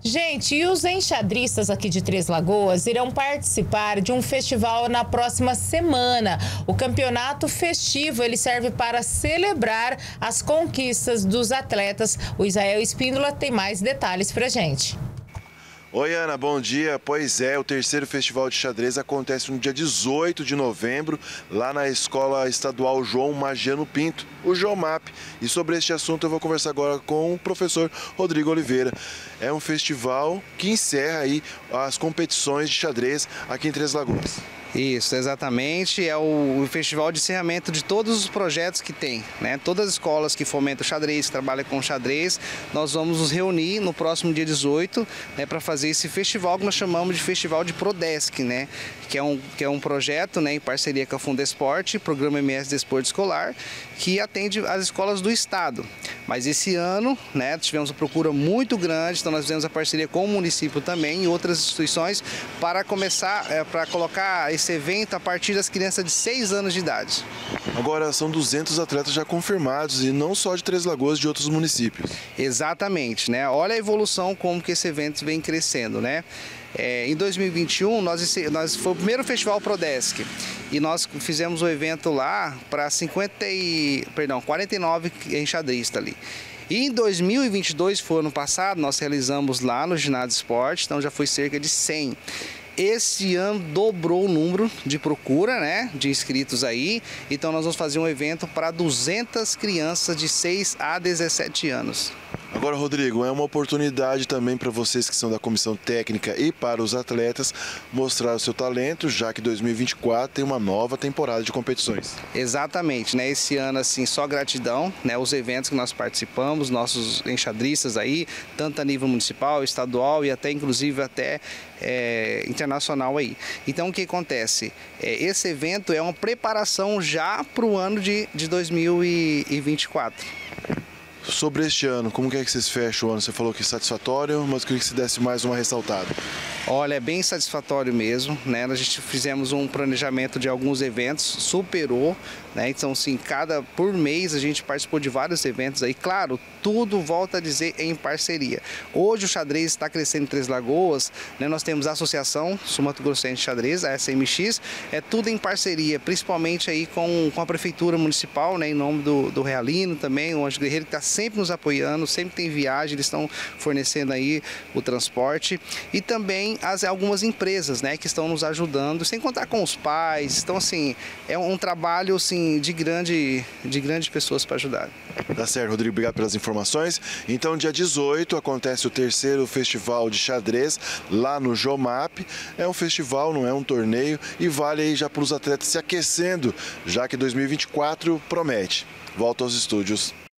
Gente, e os enxadristas aqui de Três Lagoas irão participar de um festival na próxima semana. O campeonato festivo, ele serve para celebrar as conquistas dos atletas. O Isael Espíndola tem mais detalhes pra gente. Oi, Ana, bom dia. Pois é, o terceiro Festival de Xadrez acontece no dia 18 de novembro, lá na Escola Estadual João Magiano Pinto, o JOMAP. E sobre este assunto eu vou conversar agora com o professor Rodrigo Oliveira. É um festival que encerra aí as competições de xadrez aqui em Três Lagoas. Isso, exatamente. É o festival de encerramento de todos os projetos que tem, né? Todas as escolas que fomentam xadrez, que trabalham com xadrez, nós vamos nos reunir no próximo dia 18, né, para fazer esse festival que nós chamamos de Festival de Prodesc, né? Que é um projeto, né, em parceria com a Fundesport, Programa MS Desporto Escolar, que atende as escolas do estado. Mas esse ano, né, tivemos uma procura muito grande, então nós fizemos a parceria com o município também e outras instituições para começar, para colocar esse evento a partir das crianças de 6 anos de idade. Agora são 200 atletas já confirmados e não só de Três Lagoas, de outros municípios. Exatamente, né? Olha a evolução como que esse evento vem crescendo, né? Em 2021, foi o primeiro Festival Prodesc e nós fizemos o evento lá para 49 enxadristas ali. E em 2022, foi ano passado, nós realizamos lá no Ginásio Esporte, então já foi cerca de 100. Esse ano dobrou o número de procura, né, de inscritos aí, então nós vamos fazer um evento para 200 crianças de 6 a 17 anos. Agora, Rodrigo, é uma oportunidade também para vocês que são da comissão técnica e para os atletas mostrar o seu talento, já que 2024 tem uma nova temporada de competições. Exatamente, né? Esse ano, assim, só gratidão, né? Os eventos que nós participamos, nossos enxadristas aí, tanto a nível municipal, estadual e até, inclusive, até internacional aí. Então, o que acontece? Esse evento é uma preparação já para o ano de 2024. Sobre este ano, como que é que vocês fecham o ano? Você falou que é satisfatório, mas queria que você desse mais uma ressaltada. Olha, é bem satisfatório mesmo, né? A gente fizemos um planejamento de alguns eventos, superou, né? Então, assim, por mês a gente participou de vários eventos aí. Claro, tudo, volta a dizer, em parceria. Hoje o xadrez está crescendo em Três Lagoas, né? Nós temos a Associação Sul-Mato Grossense de Xadrez, a SMX, é tudo em parceria, principalmente aí com a Prefeitura Municipal, né? Em nome do Realino também, o Anjo Guerreiro, que está sempre nos apoiando, sempre tem viagem, eles estão fornecendo aí o transporte. E também algumas empresas, né, que estão nos ajudando, sem contar com os pais. Então, assim, é um trabalho, assim, de grandes pessoas para ajudar. Tá certo, Rodrigo, obrigado pelas informações. Então, dia 18 acontece o terceiro Festival de Xadrez lá no JOMAP. É um festival, não é um torneio, e vale aí já para os atletas se aquecendo, já que 2024 promete. Volto aos estúdios.